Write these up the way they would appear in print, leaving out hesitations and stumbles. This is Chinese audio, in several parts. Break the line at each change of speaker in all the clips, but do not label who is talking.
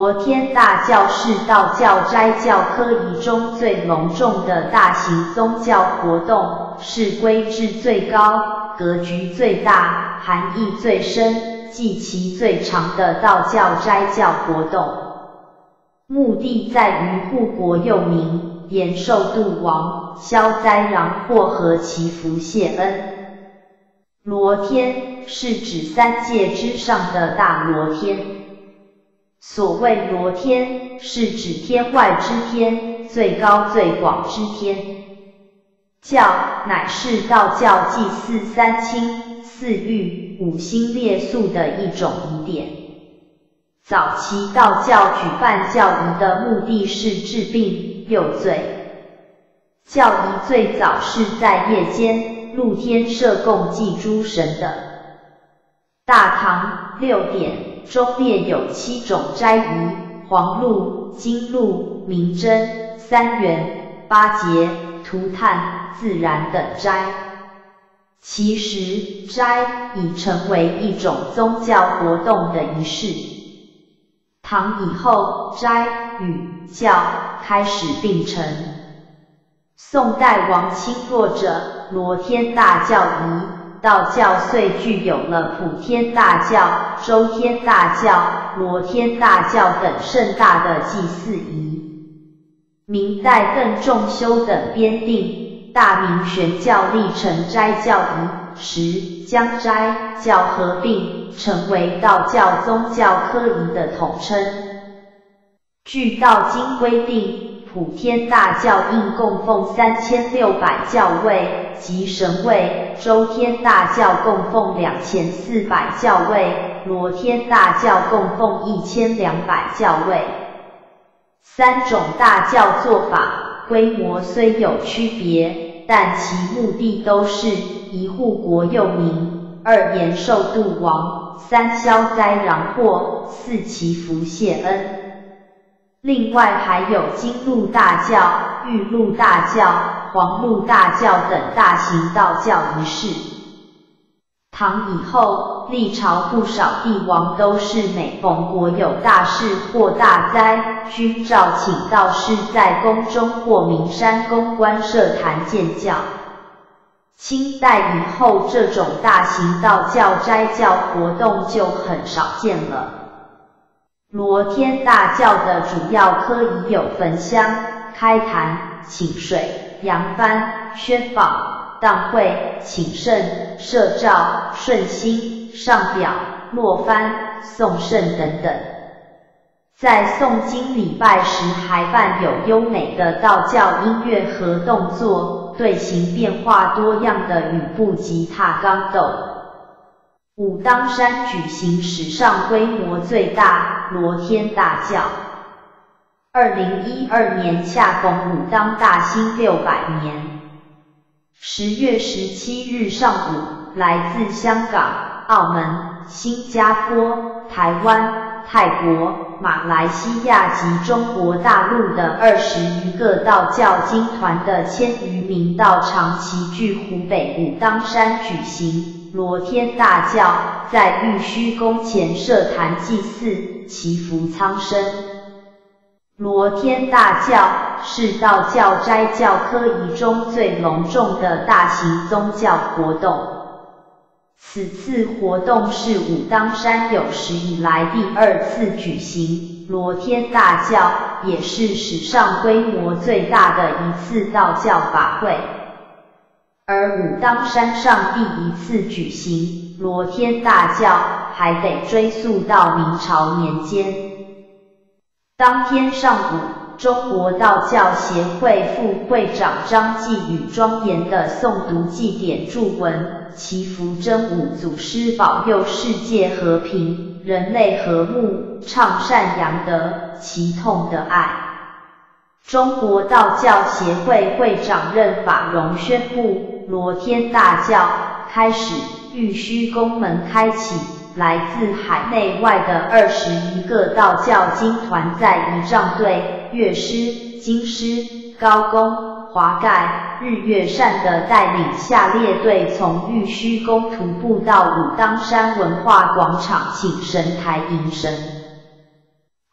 罗天大教是道教斋教科仪中最隆重的大型宗教活动，是规制最高、格局最大、含义最深、祭期最长的道教斋教活动。目的在于护国佑民、延寿度亡、消灾攘祸和祈福谢恩。罗天是指三界之上的大罗天。所谓罗天，是指天外之天，最高最广之天。教乃是道教祭祀三清、四御、五星列宿的一种仪典。早期道教举办教仪的目的是治病、佑罪。教仪最早是在夜间露天设供祭诸神的。大唐6典中列有7种斋仪：黄露、金露、明真、三元、八节、涂炭、自然等斋。其实，斋已成为一种宗教活动的仪式。唐以后，斋与教开始并成。宋代王钦若者罗天大教仪，道教遂具有了普天大教、周天大教、罗天大教等盛大的祭祀仪。明代邓仲修等编定《大明玄教历程斋教仪》时，将斋教合并，成为道教宗教科仪的统称。据道经规定，普天大教应供奉3600教位及神位，周天大教供奉2400教位，罗天大教供奉1200教位。三种大教做法规模虽有区别，但其目的都是一护国佑民，二延寿度亡，三消灾攘祸，四祈福谢恩。另外还有金鹿大教、玉鹿大教、黄鹿大教等大型道教仪式。唐以后，历朝不少帝王都是每逢国有大事或大灾，均召请道士在宫中或名山宫观设坛建教。清代以后，这种大型道教斋教活动就很少见了。罗天大教的主要科仪有焚香、开坛、请水、扬幡、宣榜、当会、请圣、摄诏、顺心、上表、落幡、诵圣等等。在诵经礼拜时，还伴有优美的道教音乐和动作，队形变化多样的雨步及踏钢斗。武当山举行史上规模最大罗天大教。2012年恰逢武当大兴600年。10月17日上午，来自香港、澳门、新加坡、台湾、泰国、马来西亚及中国大陆的20余个道教经团的1000余名道长齐聚湖北武当山举行罗天大教，在玉虚宫前设坛祭祀，祈福苍生。罗天大教是道教斋教科仪中最隆重的大型宗教活动。此次活动是武当山有史以来第2次举行罗天大教，也是史上规模最大的一次道教法会。而武当山上第1次举行罗天大教，还得追溯到明朝年间。当天上午，中国道教协会副会长张继宇庄严地诵读祭典祝文，祈福真武祖师保佑世界和平、人类和睦、唱善扬德、祈痛的爱。中国道教协会会长任法荣宣布，罗天大教开始，玉虚宫门开启，来自海内外的21个道教经团在仪仗队、乐师、经师、高公、华盖、日月善的带领下列队，从玉虚宫徒步到武当山文化广场请神台迎神。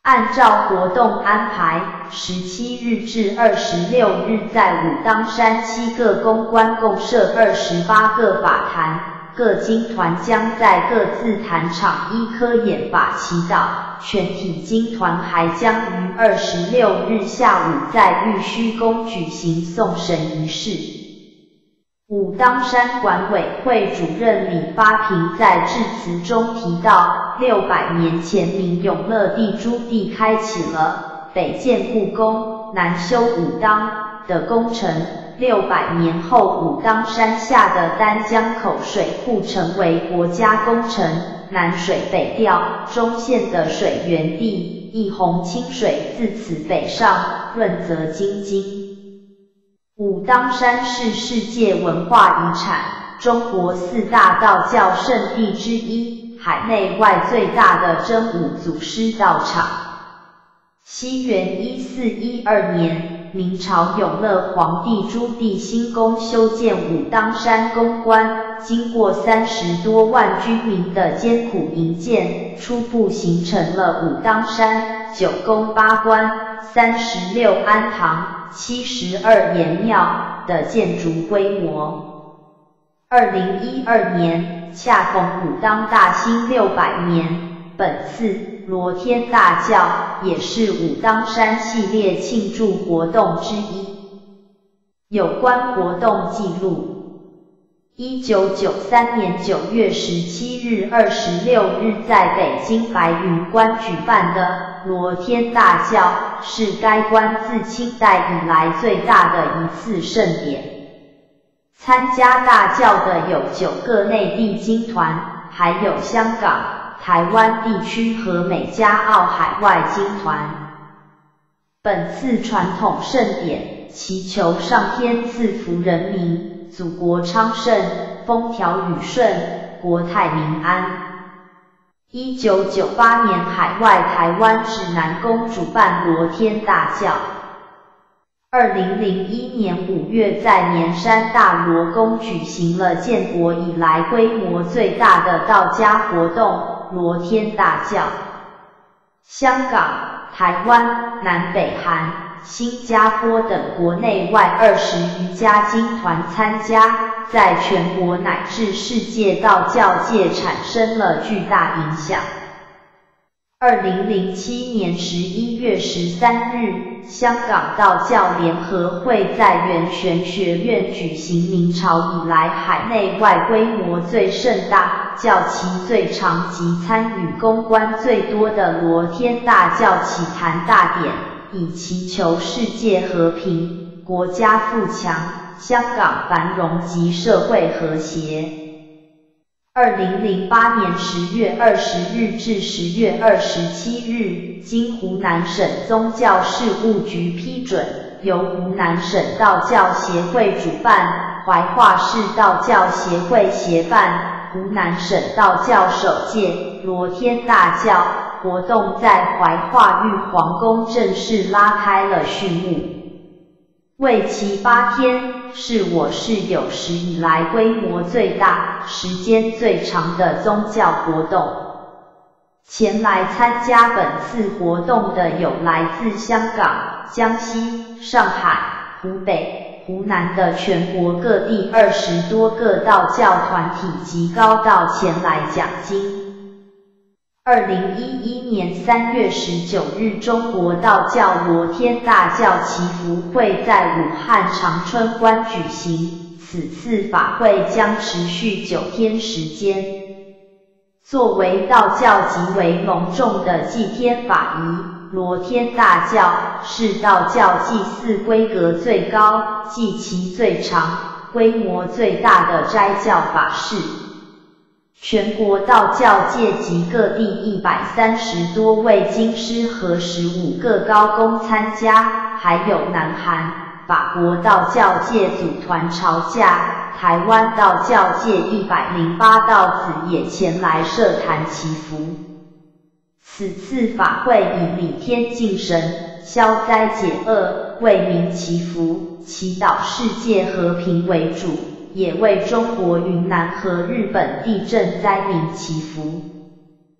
按照活动安排，17日至26日在武当山7个公关共设28个法坛，各经团将在各自坛场依科演法祈祷。全体经团还将于26日下午在玉虚宫举行送神仪式。武当山管委会主任李发平在致辞中提到，600年前明永乐帝朱棣开启了北建故宫、南修武当的工程，600年后武当山下的丹江口水库成为国家工程，南水北调，中线的水源地，一泓清水自此北上，润泽京津。武当山是世界文化遗产，中国4大道教圣地之一，海内外最大的真武祖师道场。西元1412年，明朝永乐皇帝朱棣兴工修建武当山宫观，经过30多万居民的艰苦营建，初步形成了武当山9宫8观、36庵堂、72岩庙的建筑规模。2012年，恰逢武当大兴600年，本次罗天大教也是武当山系列庆祝活动之一。有关活动记录：1993年9月17日、26日在北京白云观举办的罗天大教，是该观自清代以来最大的一次盛典。参加大教的有9个内地经团，还有香港、台湾地区和美加澳海外经团。本次传统盛典祈求上天赐福人民，祖国昌盛，风调雨顺，国泰民安。1998年海外台湾指南宫主办罗天大教。2001年5月在年山大罗宫举行了建国以来规模最大的道家活动罗天大教。香港、台湾、南北韩、新加坡等国内外20余家经团参加，在全国乃至世界道教界产生了巨大影响。2007年11月13日，香港道教联合会在圆玄学院举行明朝以来海内外规模最盛大、教期最长及参与公关最多的罗天大教祈坛大典，以祈求世界和平、国家富强、香港繁荣及社会和谐。2008年10月20日至10月27日，经湖南省宗教事务局批准，由湖南省道教协会主办，怀化市道教协会协办，湖南省道教首届罗天大教活动在怀化玉皇宫正式拉开了序幕。为期8天，是我市有史以来规模最大、时间最长的宗教活动。前来参加本次活动的有来自香港、江西、上海、湖北、湖南的全国各地20多个道教团体及高道前来讲经。2011年3月19日，中国道教罗天大教祈福会在武汉长春观举行，此次法会将持续9天时间。作为道教极为隆重的祭天法仪，罗天大教是道教祭祀规格最高、祭期最长、规模最大的斋教法事。全国道教界及各地130多位经师和15个高工参加，还有南韩、法国道教界组团朝驾，台湾道教界108道子也前来设坛祈福。此次法会以礼天敬神、消灾解厄、为民祈福、祈祷世界和平为主，也为中国云南和日本地震灾民祈福。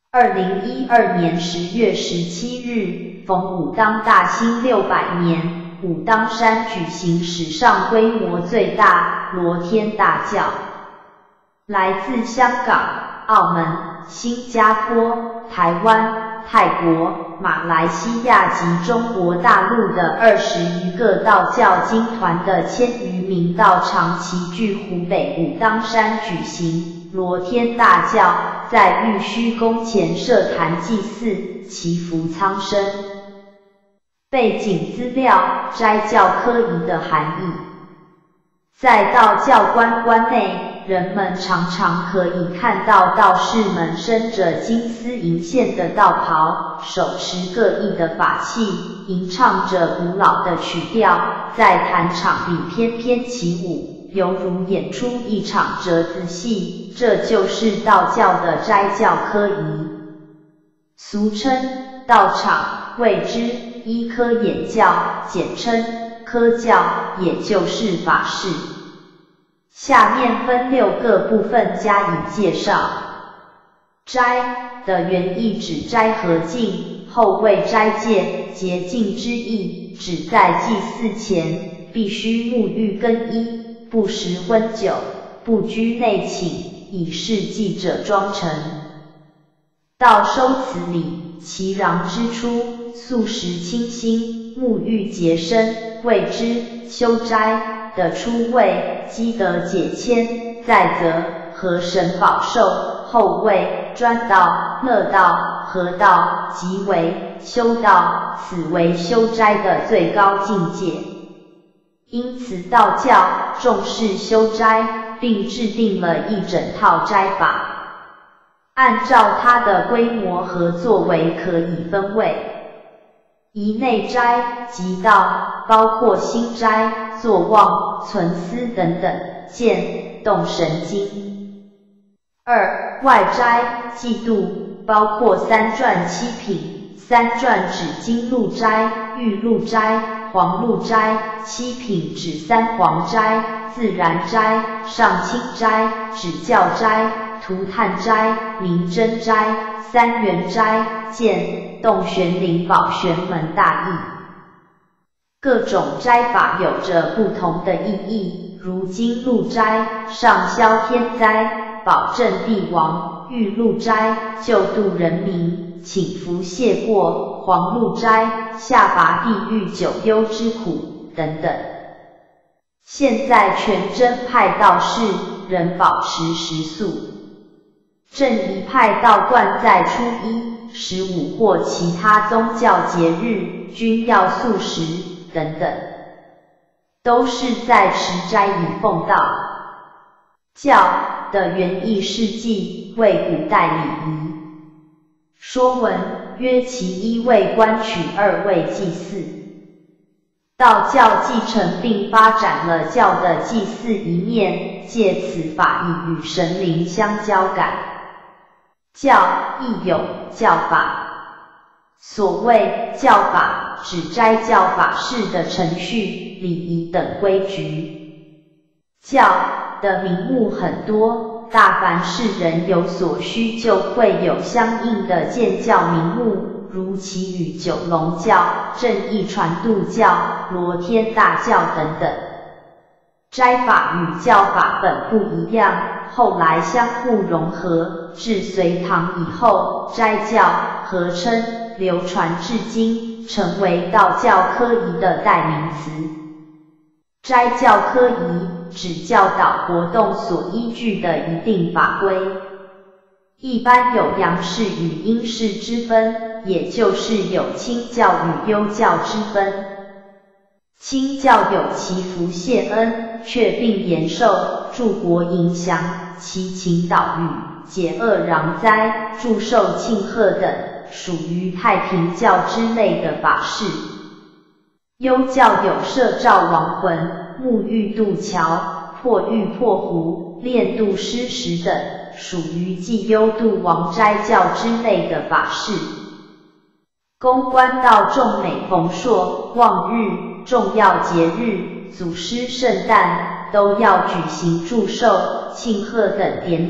2012年10月17日，逢武当大兴600年，武当山举行史上规模最大罗天大醮。来自香港、澳门、新加坡、台湾、泰国、马来西亚及中国大陆的20余个道教经团的1000余名道场齐聚湖北武当山举行罗天大醮，在玉虚宫前设坛祭祀，祈福苍生。背景资料：斋教科仪的含义。在道教观观内，人们常常可以看到道士们身着金丝银线的道袍，手持各异的法器，吟唱着古老的曲调，在坛场里翩翩起舞，犹如演出一场折子戏。这就是道教的斋教科仪，俗称道场，谓之医科演教，简称科教，也就是法事。下面分6个部分加以介绍。斋的原意指斋和净，后谓斋戒，洁净之意，指在祭祀前必须沐浴更衣，不食荤酒，不居内寝，以示祭者庄诚。道收此礼，其壤之初，素食清心，沐浴洁身，谓之修斋。的初谓积德解谦，再则和神保寿，后谓专道、乐道、合道，即为修道，此为修斋的最高境界。因此道教重视修斋，并制定了一整套斋法，按照它的规模和作为可以分为一内斋即道，包括心斋、坐忘、存思等等，见动神经。2外斋祭度，包括三篆七品，三篆指金鹿斋、玉鹿斋、黄鹿斋，七品指三皇斋、自然斋、上清斋、指教斋、涂炭斋、明真斋、三元斋，见洞玄灵宝玄门大义。各种斋法有着不同的意义，如金鹿斋上消天灾，保镇帝王；玉鹿斋救度人民，请福谢过；黄鹿斋下拔地狱九幽之苦等等。现在全真派道士仍保持食素，正一派道观在初一、15或其他宗教节日均要素食等等，都是在持斋以奉道。教的原意是祭，为古代礼仪。说文曰：其一为官取，二为祭祀。道教继承并发展了教的祭祀一面，借此法以与神灵相交感。教亦有教法。所谓教法，指斋教法事的程序、礼仪等规矩。教的名目很多，大凡是人有所需，就会有相应的建教名目，如祈雨九龙教、正义传度教、罗天大教等等。斋法与教法本不一样，后来相互融合，至隋唐以后，斋教合称，流传至今，成为道教科仪的代名词。斋教科仪指教导活动所依据的一定法规，一般有阳世与阴世之分，也就是有清教与幽教之分。清教有祈福谢恩、却病延寿、助国迎祥、祈晴岛屿、解厄攘灾、祝寿庆贺等，属于太平教之类的法事。幽教有摄召亡魂、沐浴渡桥、破狱破湖、炼度施食等，属于祭幽度亡斋教之类的法事。公关到众每逢朔、望日、重要节日、祖师圣诞，都要举行祝寿、庆贺等典礼，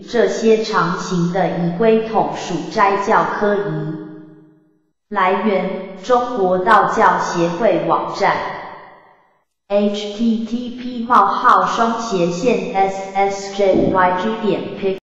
这些长形的仪规统属斋教科仪。来源：中国道教协会网站。http://ssjyg.p